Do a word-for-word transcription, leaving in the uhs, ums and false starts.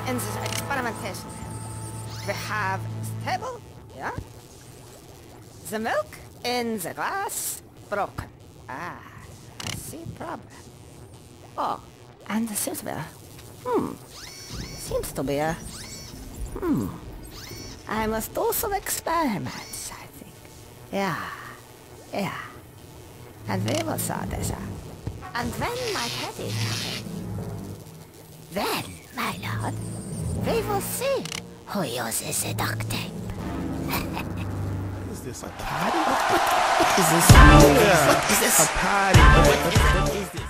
in this experimentation. We have stable, yeah? The milk in the glass broken. Ah, I see problem. Oh, and there seems to be a... Hmm. Seems to be a... Hmm. I must do some experiments, I think. Yeah. Yeah. And we will sort this out. And when my head is ready, then, my lord, we will see who uses the duct tape. Is this a party? What is this? Yeah. Is this a party? What, what, what is this?